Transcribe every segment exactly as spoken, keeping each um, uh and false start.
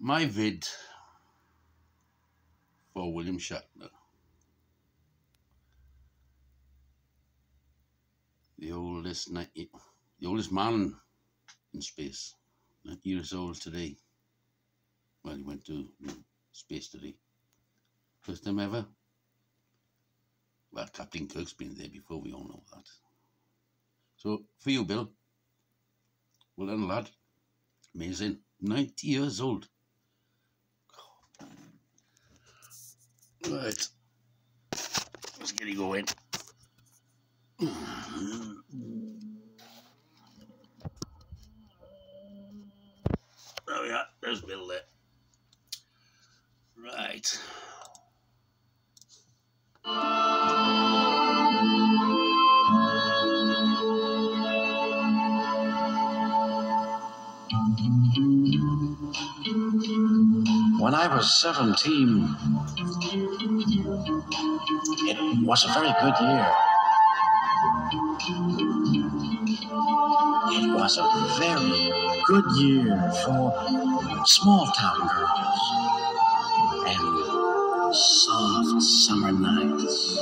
my vid for William Shatner, the oldest ninety, the oldest man in space, ninety years old today. Well, he went to space today. First time ever. Well, Captain Kirk's been there before, we all know that. So, for you, Bill, well done, lad. Amazing. ninety years old. Right. Let's get it going. There we are. There's Bill there. Right. When I was seventeen, it was a very good year. It was a very good year for small town girls and soft summer nights.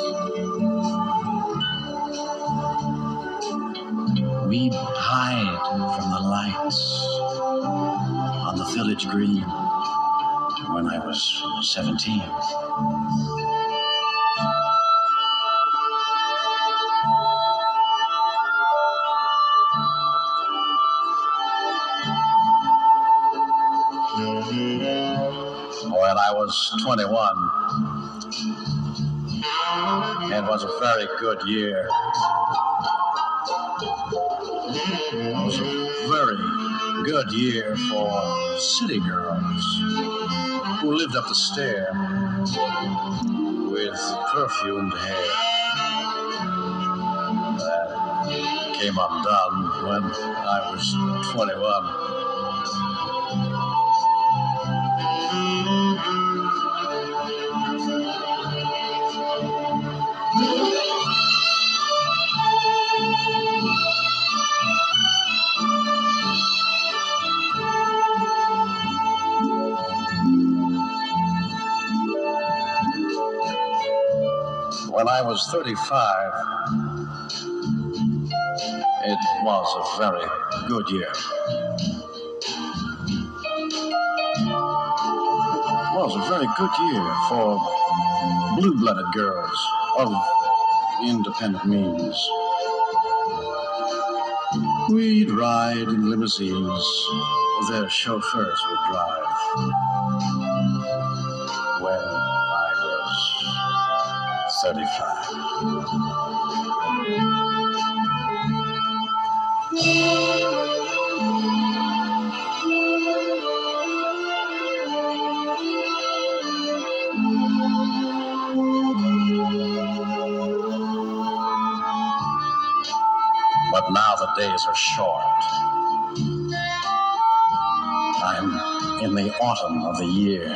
We'd hide from the lights on the village green when I was seventeen. When I was twenty-one, it was a very good year. It was a very good year for city girls who lived up the stair with perfumed hair that came undone when I was twenty-one. When I was thirty-five, it was a very good year. It was a very good year for blue-blooded girls of independent means. We'd ride in limousines, their chauffeurs would drive. When I was thirty-five. But now the days are short. I'm in the autumn of the year.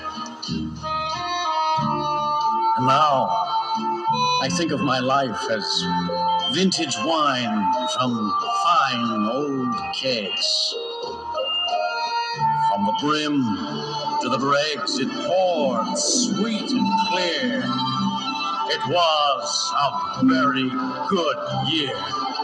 And now I think of my life as vintage wine from fine old kegs. From the brim to the dregs, it poured sweet and clear. It was a very good year.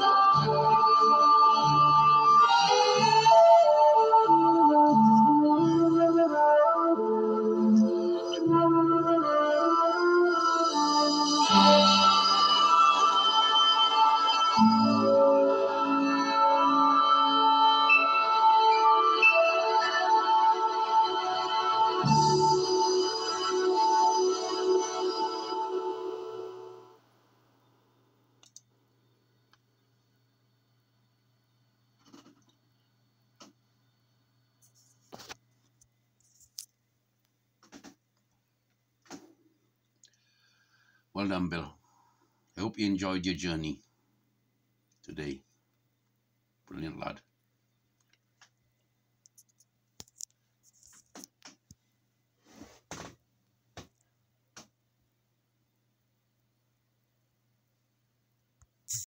Well done, Bill. I hope you enjoyed your journey today. Brilliant, lad.